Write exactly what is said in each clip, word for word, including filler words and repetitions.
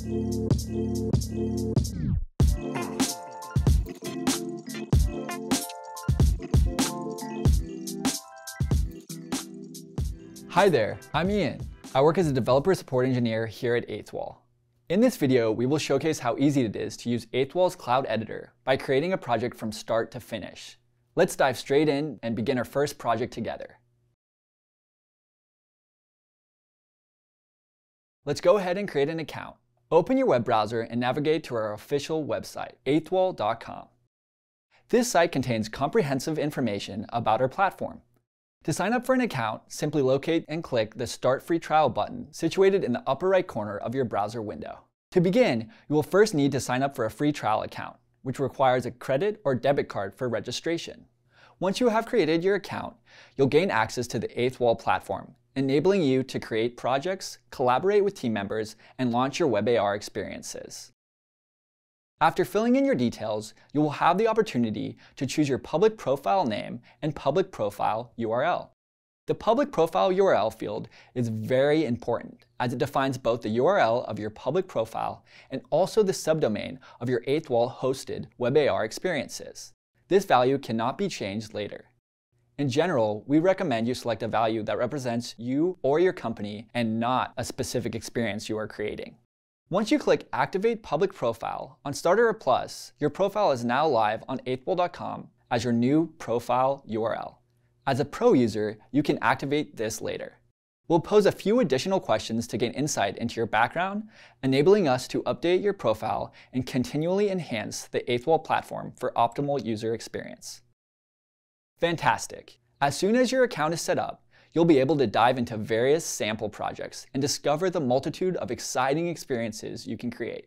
Hi there, I'm Ian. I work as a developer support engineer here at eighth wall. In this video, we will showcase how easy it is to use eighth wall's Cloud Editor by creating a project from start to finish. Let's dive straight in and begin our first project together. Let's go ahead and create an account. Open your web browser and navigate to our official website, eighth wall dot com. This site contains comprehensive information about our platform. To sign up for an account, simply locate and click the Start Free Trial button situated in the upper right corner of your browser window. To begin, you will first need to sign up for a free trial account, which requires a credit or debit card for registration. Once you have created your account, you'll gain access to the eighth wall platform, enabling you to create projects, collaborate with team members, and launch your web A R experiences. After filling in your details, you will have the opportunity to choose your public profile name and public profile U R L. The public profile U R L field is very important as it defines both the U R L of your public profile and also the subdomain of your eighth wall hosted web A R experiences. This value cannot be changed later. In general, we recommend you select a value that represents you or your company and not a specific experience you are creating. Once you click Activate Public Profile on Starter or Plus, your profile is now live on eighth wall dot com as your new profile U R L. As a pro user, you can activate this later. We'll pose a few additional questions to gain insight into your background, enabling us to update your profile and continually enhance the eighth wall platform for optimal user experience. Fantastic! As soon as your account is set up, you'll be able to dive into various sample projects and discover the multitude of exciting experiences you can create.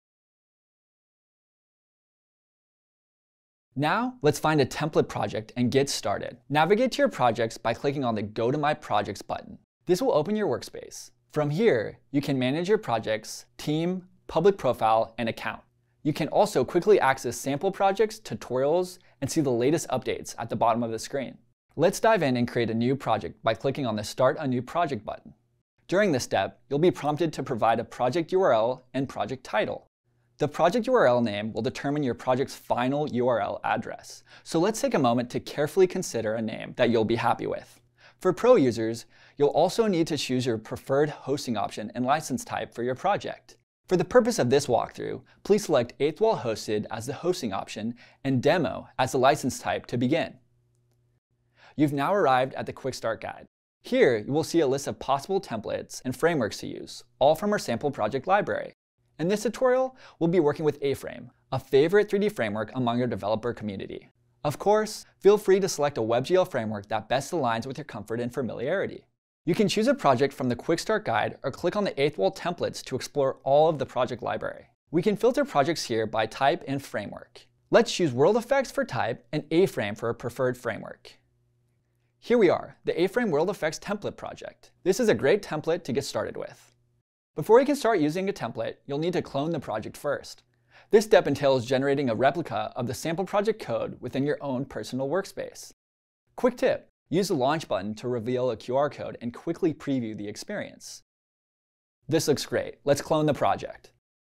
Now, let's find a template project and get started. Navigate to your projects by clicking on the Go to My Projects button. This will open your workspace. From here, you can manage your projects, team, public profile, and account. You can also quickly access sample projects, tutorials, and see the latest updates at the bottom of the screen. Let's dive in and create a new project by clicking on the Start a New Project button. During this step, you'll be prompted to provide a project U R L and project title. The project U R L name will determine your project's final U R L address. So let's take a moment to carefully consider a name that you'll be happy with. For pro users, you'll also need to choose your preferred hosting option and license type for your project. For the purpose of this walkthrough, please select eighth wall Hosted as the hosting option and Demo as the license type to begin. You've now arrived at the Quick Start Guide. Here, you will see a list of possible templates and frameworks to use, all from our sample project library. In this tutorial, we'll be working with A-Frame, a favorite three D framework among your developer community. Of course, feel free to select a WebGL framework that best aligns with your comfort and familiarity. You can choose a project from the Quick Start Guide or click on the eighth wall templates to explore all of the project library. We can filter projects here by type and framework. Let's choose World Effects for type and A-Frame for a preferred framework. Here we are, the A-Frame World Effects template project. This is a great template to get started with. Before you can start using a template, you'll need to clone the project first. This step entails generating a replica of the sample project code within your own personal workspace. Quick tip, use the Launch button to reveal a Q R code and quickly preview the experience. This looks great. Let's clone the project.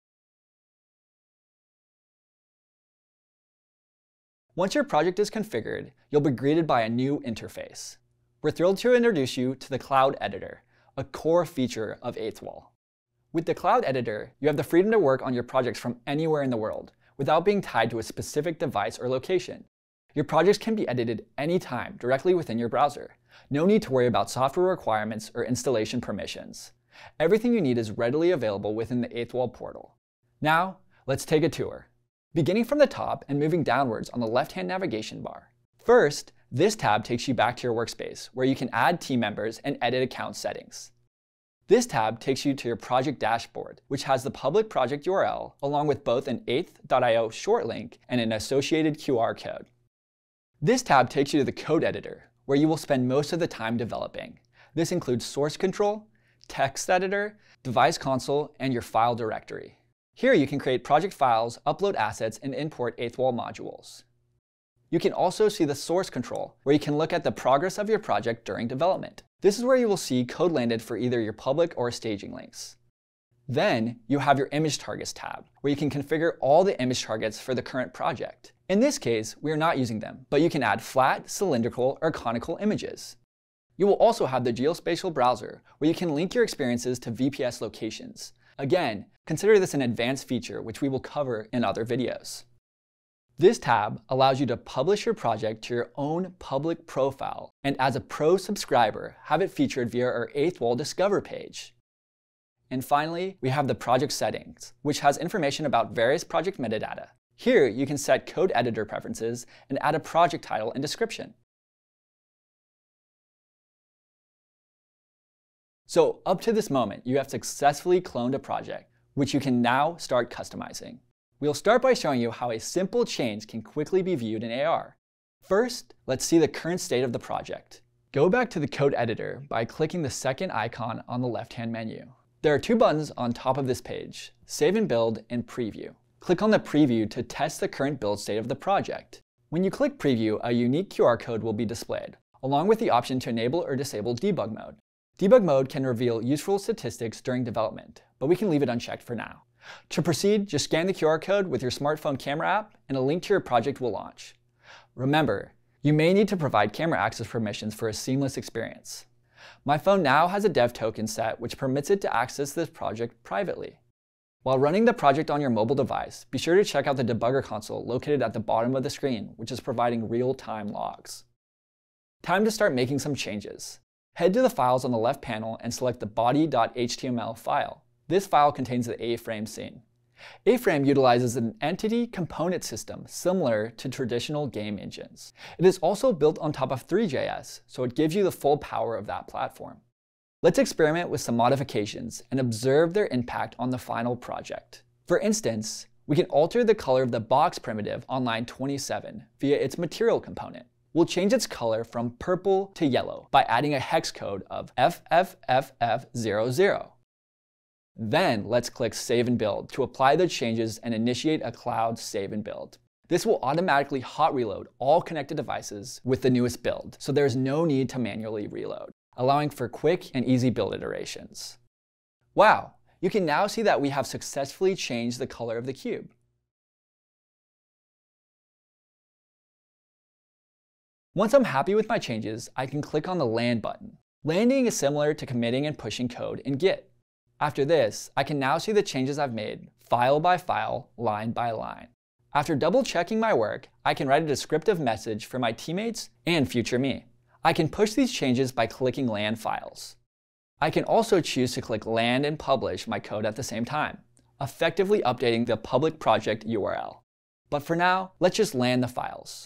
Once your project is configured, you'll be greeted by a new interface. We're thrilled to introduce you to the Cloud Editor, a core feature of eighth wall. With the Cloud Editor, you have the freedom to work on your projects from anywhere in the world, without being tied to a specific device or location. Your projects can be edited anytime directly within your browser. No need to worry about software requirements or installation permissions. Everything you need is readily available within the eighth wall portal. Now, let's take a tour. Beginning from the top and moving downwards on the left-hand navigation bar. First, this tab takes you back to your workspace, where you can add team members and edit account settings. This tab takes you to your project dashboard, which has the public project U R L, along with both an eighth dot i o short link and an associated Q R code. This tab takes you to the code editor, where you will spend most of the time developing. This includes source control, text editor, device console, and your file directory. Here you can create project files, upload assets, and import eighth wall modules. You can also see the source control, where you can look at the progress of your project during development. This is where you will see code landed for either your public or staging links. Then you have your Image Targets tab, where you can configure all the image targets for the current project. In this case, we are not using them, but you can add flat, cylindrical, or conical images. You will also have the geospatial browser, where you can link your experiences to V P S locations. Again, consider this an advanced feature which we will cover in other videos. This tab allows you to publish your project to your own public profile, and as a pro subscriber, have it featured via our eighth wall Discover page. And finally, we have the project settings, which has information about various project metadata. Here, you can set code editor preferences and add a project title and description. So up to this moment, you have successfully cloned a project, which you can now start customizing. We'll start by showing you how a simple change can quickly be viewed in A R. First, let's see the current state of the project. Go back to the code editor by clicking the second icon on the left-hand menu. There are two buttons on top of this page, Save and Build and Preview. Click on the Preview to test the current build state of the project. When you click Preview, a unique Q R code will be displayed, along with the option to enable or disable debug mode. Debug mode can reveal useful statistics during development, but we can leave it unchecked for now. To proceed, just scan the Q R code with your smartphone camera app and a link to your project will launch. Remember, you may need to provide camera access permissions for a seamless experience. My phone now has a dev token set which permits it to access this project privately. While running the project on your mobile device, be sure to check out the debugger console located at the bottom of the screen, which is providing real-time logs. Time to start making some changes. Head to the files on the left panel and select the body dot H T M L file. This file contains the A-frame scene. A-frame utilizes an entity component system similar to traditional game engines. It is also built on top of three dot J S, so it gives you the full power of that platform. Let's experiment with some modifications and observe their impact on the final project. For instance, we can alter the color of the box primitive on line twenty-seven via its material component. We'll change its color from purple to yellow by adding a hex code of F F F F zero zero. Then let's click Save and Build to apply the changes and initiate a cloud save and build. This will automatically hot reload all connected devices with the newest build, so there's no need to manually reload, allowing for quick and easy build iterations. Wow, you can now see that we have successfully changed the color of the cube. Once I'm happy with my changes, I can click on the Land button. Landing is similar to committing and pushing code in Git. After this, I can now see the changes I've made, file by file, line by line. After double checking my work, I can write a descriptive message for my teammates and future me. I can push these changes by clicking Land Files. I can also choose to click Land and publish my code at the same time, effectively updating the public project U R L. But for now, let's just land the files.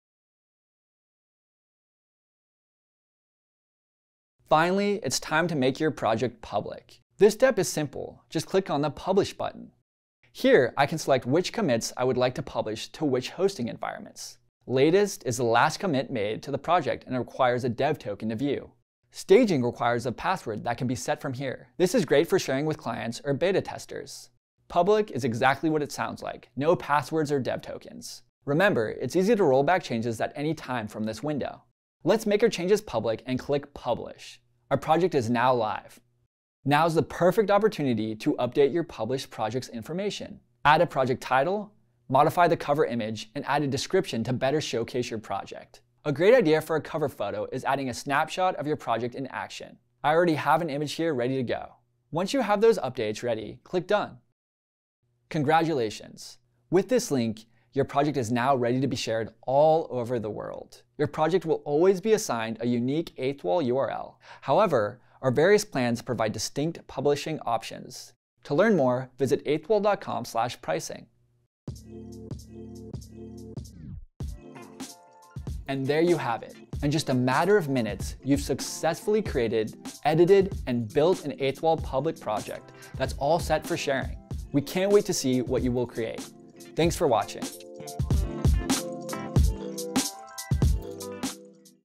Finally, it's time to make your project public. This step is simple. Just click on the Publish button. Here, I can select which commits I would like to publish to which hosting environments. Latest is the last commit made to the project and it requires a dev token to view. Staging requires a password that can be set from here. This is great for sharing with clients or beta testers. Public is exactly what it sounds like. No passwords or dev tokens. Remember, it's easy to roll back changes at any time from this window. Let's make our changes public and click Publish. Our project is now live. Now's the perfect opportunity to update your published project's information. Add a project title, modify the cover image, and add a description to better showcase your project. A great idea for a cover photo is adding a snapshot of your project in action. I already have an image here ready to go. Once you have those updates ready, click Done. Congratulations! With this link, your project is now ready to be shared all over the world. Your project will always be assigned a unique eighth wall U R L. However, our various plans provide distinct publishing options. To learn more, visit eighth wall dot com slash pricing. And there you have it. In just a matter of minutes, you've successfully created, edited, and built an eighth wall public project that's all set for sharing. We can't wait to see what you will create. Thanks for watching.